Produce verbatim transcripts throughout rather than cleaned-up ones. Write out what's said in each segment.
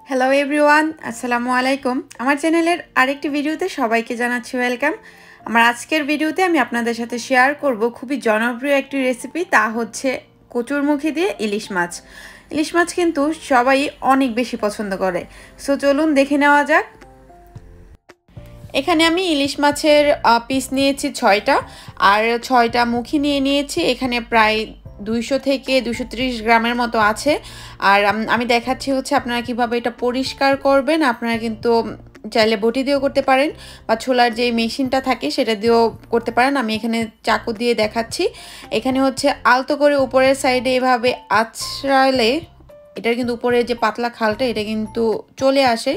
Hello everyone, আসসালামু আলাইকুম। আমার চ্যানেলের আরেকটি ভিডিওতে সবাইকে জানাচ্ছি ওয়েলকাম। আমার আজকের ভিডিওতে আমি আপনাদের সাথে শেয়ার করব খুবই জনপ্রিয় একটি রেসিপি, তা হচ্ছে কচুরমুখী দিয়ে ইলিশ মাছ। ইলিশ মাছ কিন্তু সবাই অনেক বেশি পছন্দ করে, সো চলুন দেখে নেওয়া যাক। এখানে আমি ইলিশ মাছের পিস নিয়েছি ছয়টা, আর ছয়টা মুখী নিয়ে নিয়েছি। এখানে প্রায় দুইশো থেকে দুশো ত্রিশ গ্রামের মতো আছে। আর আমি দেখাচ্ছি হচ্ছে আপনারা কিভাবে এটা পরিষ্কার করবেন। আপনারা কিন্তু চাইলে বটি দিয়েও করতে পারেন, বা ছোলার যে মেশিনটা থাকে সেটা দিয়েও করতে পারেন। আমি এখানে চাকু দিয়ে দেখাচ্ছি। এখানে হচ্ছে আলতো করে উপরের সাইডে এভাবে আছড়ালে এটার কিন্তু উপরের যে পাতলা খালটা এটা কিন্তু চলে আসে।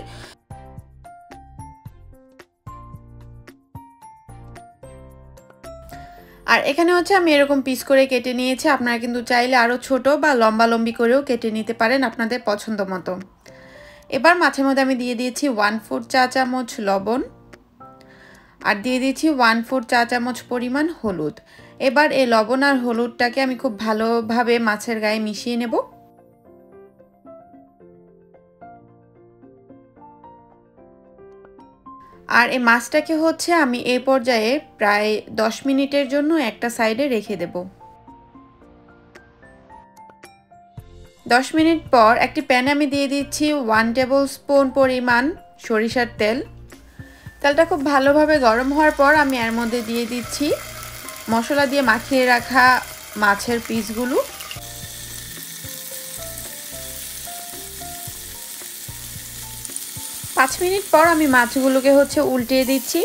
আর এখানে হচ্ছে আমি এরকম পিস করে কেটে নিয়েছি। আপনারা কিন্তু চাইলে আরও ছোট বা লম্বা লম্বি করেও কেটে নিতে পারেন আপনাদের পছন্দ মতো। এবার মাছের মধ্যে আমি দিয়ে দিয়েছি ওয়ান ফোর চা চামচ লবণ, আর দিয়ে দিয়েছি ওয়ান ফোর চা চামচ পরিমাণ হলুদ। এবার এই লবণ আর হলুদটাকে আমি খুব ভালোভাবে মাছের গায়ে মিশিয়ে নেব। আর এই মাছটাকে হচ্ছে আমি এই পর্যায়ে প্রায় দশ মিনিটের জন্য একটা সাইডে রেখে দেব। দশ মিনিট পর একটি প্যানে আমি দিয়ে দিচ্ছি ওয়ান টেবিল স্পুন পরিমাণ সরিষার তেল। তেলটা খুব ভালোভাবে গরম হওয়ার পর আমি এর মধ্যে দিয়ে দিচ্ছি মশলা দিয়ে মাখিয়ে রাখা মাছের পিসগুলো। পাঁচ মিনিট পর আমি মাছগুলোকে হচ্ছে উল্টিয়ে দিচ্ছি।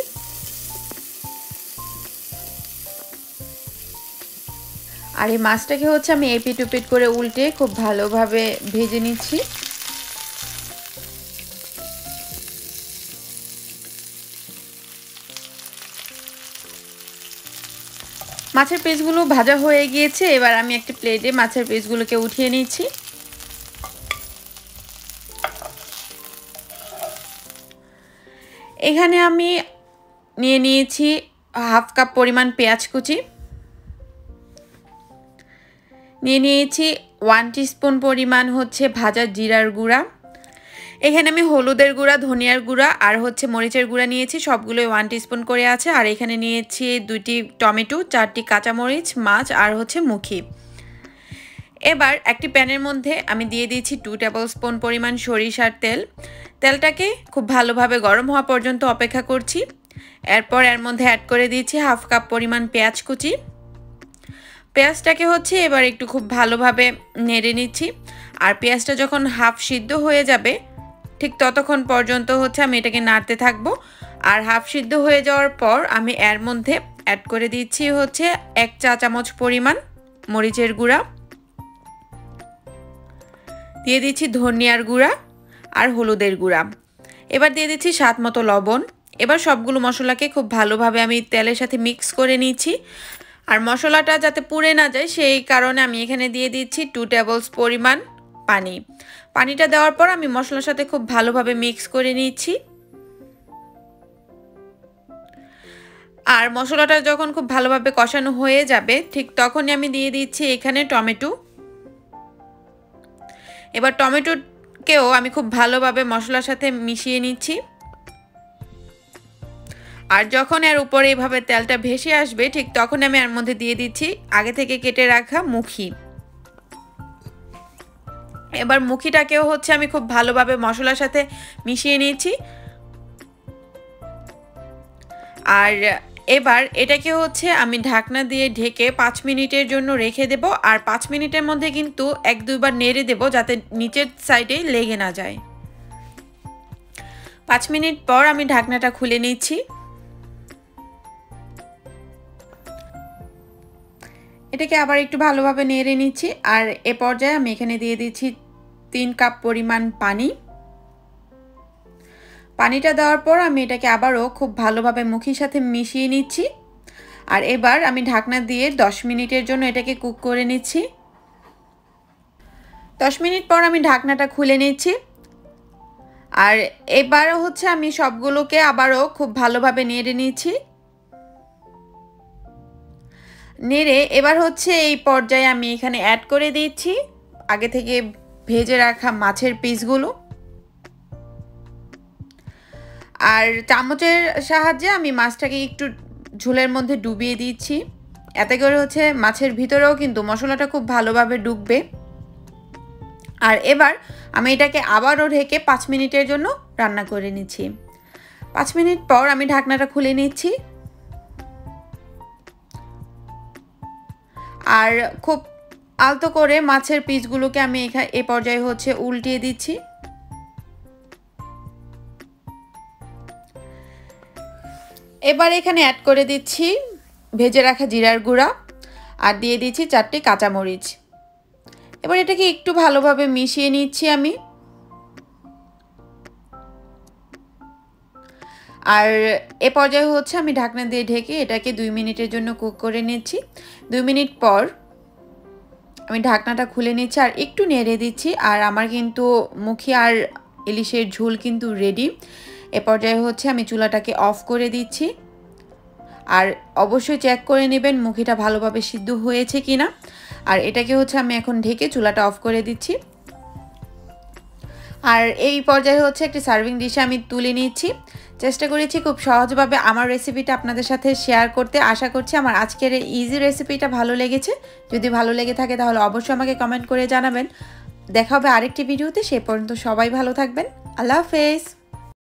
আর এই মাছটাকে হচ্ছে আমি এপিট ওপিট করে উল্টে খুব ভালোভাবে ভেজে নিচ্ছি। মাছের পিসগুলো ভাজা হয়ে গিয়েছে। এবার আমি একটা প্লেটে মাছের পিসগুলোকে উঠিয়ে নিচ্ছি। এখানে আমি নিয়ে নিয়েছি হাফ কাপ পরিমাণ পেঁয়াজ কুচি, নিয়ে নিয়েছি ওয়ান টিস্পুন পরিমাণ হচ্ছে ভাজা জিরার গুঁড়া। এখানে আমি হলুদের গুঁড়া, ধনিয়ার গুঁড়া আর হচ্ছে মরিচের গুঁড়া নিয়েছি, সবগুলোই ওয়ান টিস্পুন করে আছে। আর এখানে নিয়েছি দুইটি টমেটো, চারটি কাঁচামরিচ, মাছ আর হচ্ছে মুখী। এবার একটি প্যানের মধ্যে আমি দিয়ে দিয়েছি টু টেবিল স্পুন পরিমাণ সরিষার তেল। তেলটাকে খুব ভালোভাবে গরম হওয়া পর্যন্ত অপেক্ষা করছি। এরপর এর মধ্যে অ্যাড করে দিয়েছি হাফ কাপ পরিমাণ পেঁয়াজ কুচি। পেঁয়াজটাকে হচ্ছে এবার একটু খুব ভালোভাবে নেড়ে নিচ্ছি। আর পেঁয়াজটা যখন হাফ সিদ্ধ হয়ে যাবে ঠিক ততক্ষণ পর্যন্ত হচ্ছে আমি এটাকে নাড়তে থাকবো। আর হাফ সিদ্ধ হয়ে যাওয়ার পর আমি এর মধ্যে অ্যাড করে দিচ্ছি হচ্ছে এক চা চামচ পরিমাণ মরিচের গুঁড়া, দিয়ে দিচ্ছি ধনিয়ার গুঁড়া আর হলুদের গুঁড়া। এবার দিয়ে দিচ্ছি স্বাদ মতো লবণ। এবার সবগুলো মশলাকে খুব ভালোভাবে আমি তেলের সাথে মিক্স করে নিচ্ছি। আর মশলাটা যাতে পুড়ে না যায় সেই কারণে আমি এখানে দিয়ে দিচ্ছি টু টেবিল পরিমাণ পানি। পানিটা দেওয়ার পর আমি মশলার সাথে খুব ভালোভাবে মিক্স করে নিচ্ছি। আর মশলাটা যখন খুব ভালোভাবে কষানো হয়ে যাবে ঠিক তখনই আমি দিয়ে দিচ্ছি এখানে টমেটো। এবার টমেটোকেও আমি খুব ভালোভাবে মশলার সাথে মিশিয়ে নিচ্ছি। আর যখন এর উপরে এইভাবে তেলটা ভেসে আসবে ঠিক তখন আমি এর মধ্যে দিয়ে দিচ্ছি আগে থেকে কেটে রাখা মুখী। এবার মুখীটাকেও হচ্ছে আমি খুব ভালোভাবে মশলার সাথে মিশিয়ে নিয়েছি। আর এবার এটাকে হচ্ছে আমি ঢাকনা দিয়ে ঢেকে পাঁচ মিনিটের জন্য রেখে দেব। আর পাঁচ মিনিটের মধ্যে কিন্তু এক দুইবার নেড়ে দেব যাতে নিচের সাইডে লেগে না যায়। পাঁচ মিনিট পর আমি ঢাকনাটা খুলে নিচ্ছি। এটাকে আবার একটু ভালোভাবে নেড়ে নিচ্ছি। আর এ পর্যায়ে আমি এখানে দিয়ে দিচ্ছি তিন কাপ পরিমাণ পানি। পানিটা দেওয়ার পর আমি এটাকে আবারও খুব ভালোভাবে মুখের সাথে মিশিয়ে নিচ্ছি। আর এবার আমি ঢাকনা দিয়ে দশ মিনিটের জন্য এটাকে কুক করে নিচ্ছি। দশ মিনিট পর আমি ঢাকনাটা খুলে নিচ্ছি। আর এবারও হচ্ছে আমি সবগুলোকে আবারও খুব ভালোভাবে নেড়ে নিচ্ছি। নেড়ে এবার হচ্ছে এই পর্যায়ে আমি এখানে অ্যাড করে দিচ্ছি আগে থেকে ভেজে রাখা মাছের পিসগুলো। আর চামচের সাহায্যে আমি মাছটাকে একটু ঝোলের মধ্যে ডুবিয়ে দিচ্ছি, এতে করে হচ্ছে মাছের ভিতরেও কিন্তু মশলাটা খুব ভালোভাবে ঢুকবে। আর এবার আমি এটাকে আবারও ঢেকে পাঁচ মিনিটের জন্য রান্না করে নিচ্ছি। পাঁচ মিনিট পর আমি ঢাকনাটা খুলে নিচ্ছি আর খুব আলতো করে মাছের পিসগুলোকে আমি এখানে এই পর্যায়ে হচ্ছে উল্টিয়ে দিচ্ছি। এবার এখানে অ্যাড করে দিচ্ছি ভেজে রাখা জিরার গুঁড়া আর দিয়ে দিচ্ছি চারটি কাঁচামরিচ। এবার এটাকে একটু ভালোভাবে মিশিয়ে নিচ্ছি আমি। আর এ পর্যায়ে হচ্ছে আমি ঢাকনা দিয়ে ঢেকে এটাকে দুই মিনিটের জন্য কুক করে নিচ্ছি। দুই মিনিট পর আমি ঢাকনাটা খুলে নিচ্ছি আর একটু নেড়ে দিচ্ছি। আর আমার কিন্তু মুখি আর ইলিশের ঝোল কিন্তু রেডি। এ পর্যায়ে হচ্ছে আমি চুলাটাকে অফ করে দিচ্ছি। আর অবশ্যই চেক করে নেবেন মুখিটা ভালোভাবে সিদ্ধ হয়েছে কিনা। আর এটাকে হচ্ছে আমি এখন ঢেকে চুলাটা অফ করে দিচ্ছি। আর এই পর্যায়ে হচ্ছে একটি সার্ভিং ডিশে আমি তুলে নিচ্ছি। চেষ্টা করেছি খুব সহজভাবে আমার রেসিপিটা আপনাদের সাথে শেয়ার করতে। আশা করছি আমার আজকের এই ইজি রেসিপিটা ভালো লেগেছে। যদি ভালো লেগে থাকে তাহলে অবশ্যই আমাকে কমেন্ট করে জানাবেন। দেখা হবে আরেকটি ভিডিওতে, সে পর্যন্ত সবাই ভালো থাকবেন। আল্লাহ হাফেজ।